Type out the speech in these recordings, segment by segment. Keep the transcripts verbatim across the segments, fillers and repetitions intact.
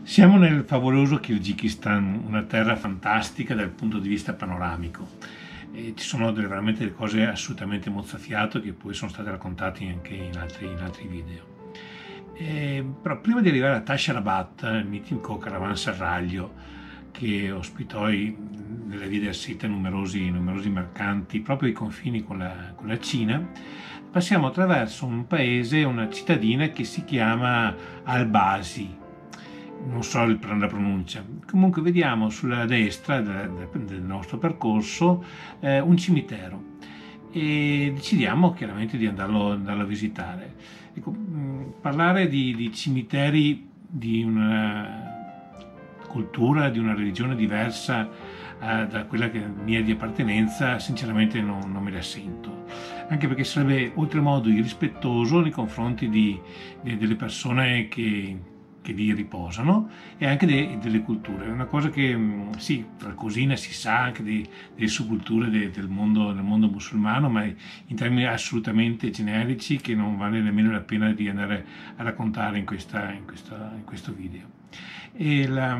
Siamo nel favoloso Kirghizistan, una terra fantastica dal punto di vista panoramico. E ci sono delle, veramente delle cose assolutamente mozzafiato che poi sono state raccontate anche in altri, in altri video. E, però prima di arrivare a Tasht-e-Rabat, il mitico caravanserraglio che ospitò i, nelle vie del Sita numerosi, numerosi mercanti proprio ai confini con la, con la Cina, passiamo attraverso un paese, una cittadina che si chiama Al-Basi. Non so la pronuncia. Comunque vediamo sulla destra del, del nostro percorso eh, un cimitero e decidiamo chiaramente di andarlo, andarlo a visitare. Ecco, mh, parlare di, di cimiteri di una cultura, di una religione diversa eh, da quella che mia di appartenenza, sinceramente non, non me la sento, anche perché sarebbe oltremodo irrispettoso nei confronti di, di, delle persone che che lì riposano e anche de, delle culture. È una cosa che sì, qualcosina si sa anche di, delle subculture de, del, mondo, del mondo musulmano, ma in termini assolutamente generici che non vale nemmeno la pena di andare a raccontare in, questa, in, questa, in questo video. E la,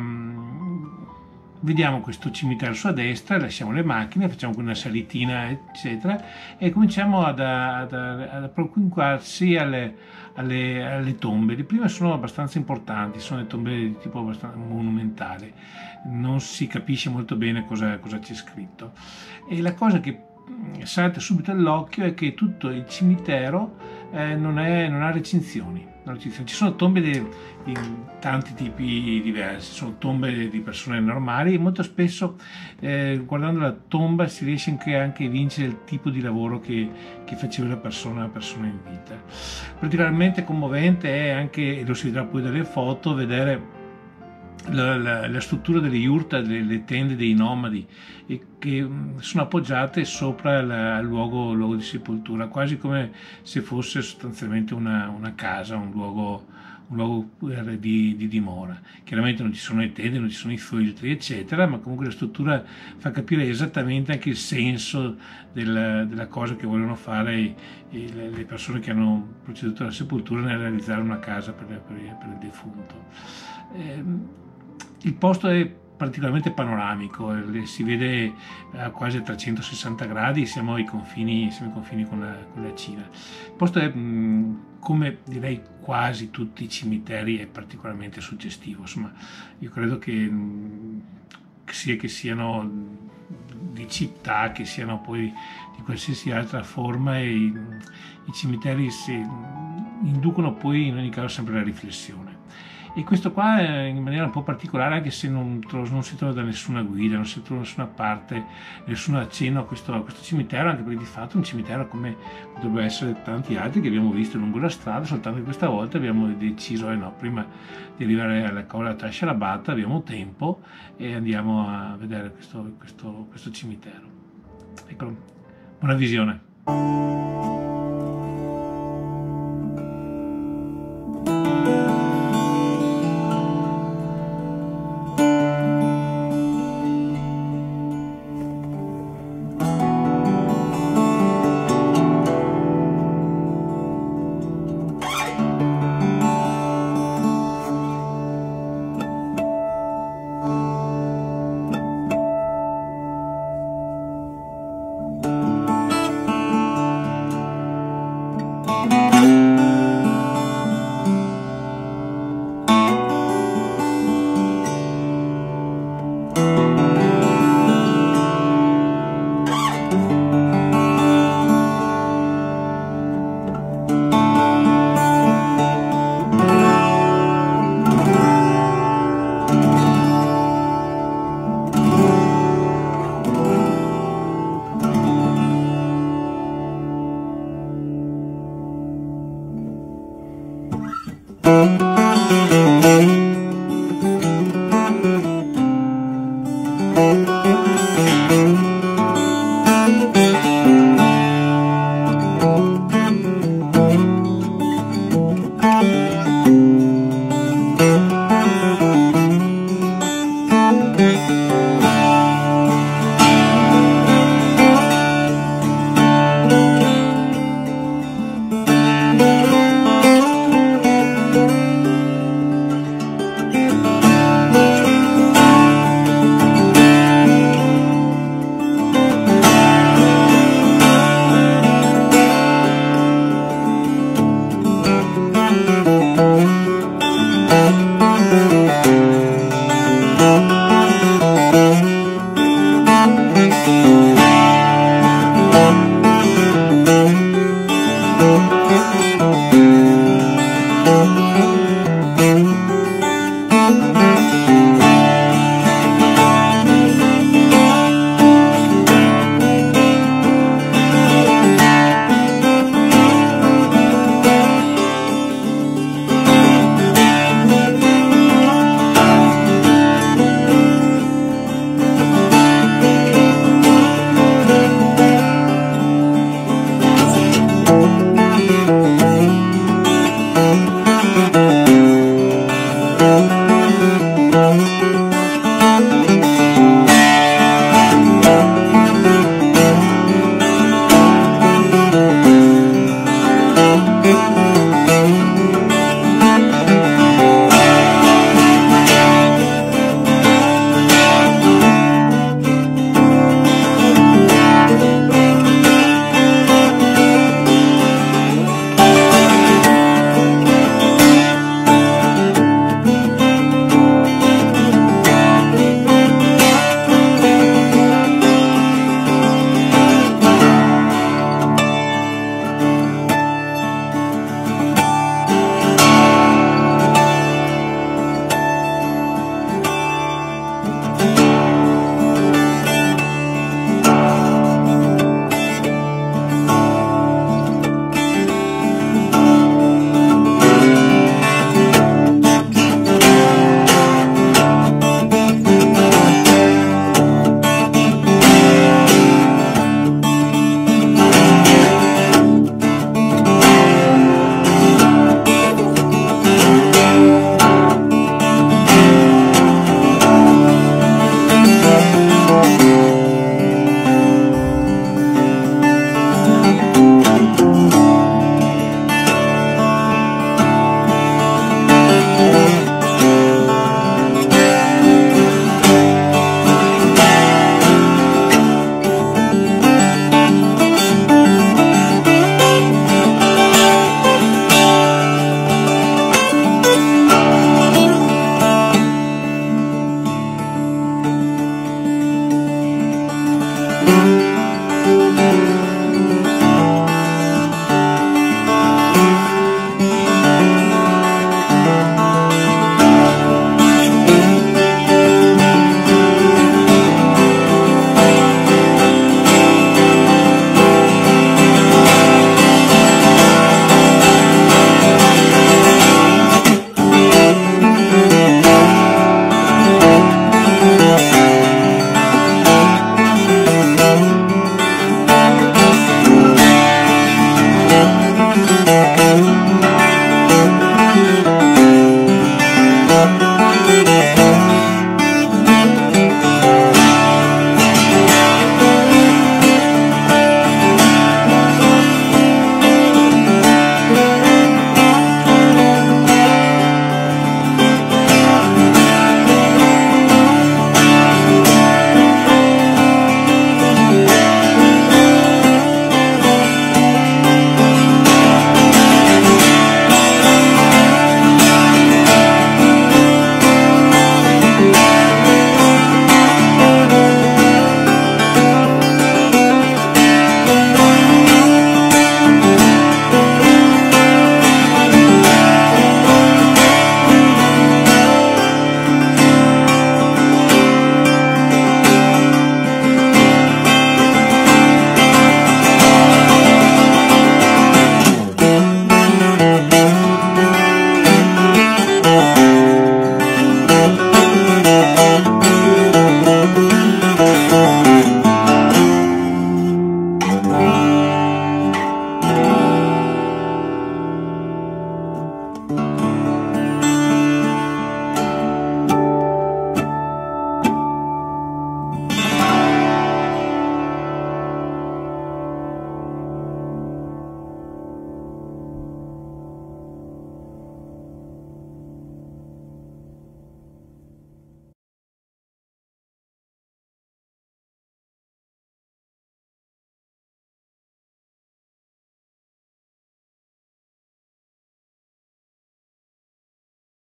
vediamo questo cimitero su a destra, lasciamo le macchine, facciamo una salitina eccetera e cominciamo ad, ad, ad appropriarsi alle, alle, alle tombe. Le prime sono abbastanza importanti, sono le tombe di tipo abbastanza monumentale, non si capisce molto bene cosa, cosa c'è scritto. E la cosa che salta subito all'occhio è che tutto il cimitero eh, non, è, non ha recinzioni. Ci sono tombe di, di tanti tipi diversi, sono tombe di persone normali e molto spesso eh, guardando la tomba si riesce anche, anche a vincere il tipo di lavoro che, che faceva la persona, la persona in vita. Particolarmente commovente è anche, e lo si vedrà poi dalle foto, vedere La, la, la struttura delle yurta, delle tende dei nomadi e che sono appoggiate sopra la, il luogo, luogo di sepoltura, quasi come se fosse sostanzialmente una, una casa, un luogo, un luogo di, di dimora. Chiaramente non ci sono le tende, non ci sono i feltri eccetera, ma comunque la struttura fa capire esattamente anche il senso della, della cosa che vogliono fare i, i, le persone che hanno proceduto alla sepoltura nel realizzare una casa per, per, per il defunto. Eh, Il posto è particolarmente panoramico, si vede a quasi a trecentosessanta gradi, siamo ai confini, siamo ai confini con, la, con la Cina. Il posto è, come direi quasi tutti i cimiteri, è particolarmente suggestivo. Insomma, io credo che sia che siano di città, che siano poi di qualsiasi altra forma, e i, i cimiteri si inducono poi in ogni caso sempre la riflessione. E questo qua in maniera un po' particolare, anche se non, non si trova da nessuna guida, non si trova da nessuna parte, nessun accenno a questo, a questo cimitero, anche perché di fatto è un cimitero come potrebbe essere tanti altri che abbiamo visto lungo la strada, soltanto che questa volta abbiamo deciso, eh no, prima di arrivare alla colla Tasht-e-Rabat abbiamo tempo e andiamo a vedere questo, questo, questo cimitero. Eccolo, buona visione. Thank